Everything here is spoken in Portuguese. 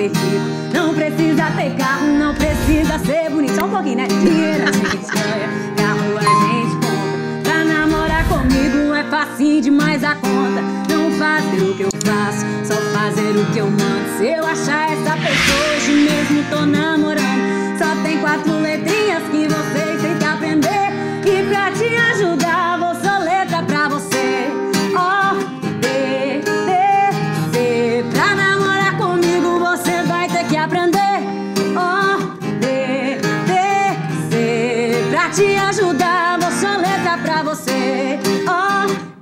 ser rico, não precisa ter carro, não precisa ser bonito. Só um pouquinho, né? Dinheiro a gente ganha, carro a gente compra. Pra namorar comigo é facinho demais a conta. Não fazer o que eu faço, só fazer o que eu mando. Se eu achar essa pessoa, hoje mesmo tô namorando. Só tem 4 letrinhas que vocês têm que aprender. E pra te ajudar, vou soletrar pra você. O, D, D, C. Pra namorar comigo você vai ter que aprender. O, D, D, C. Pra te ajudar, vou soletrar pra você. O,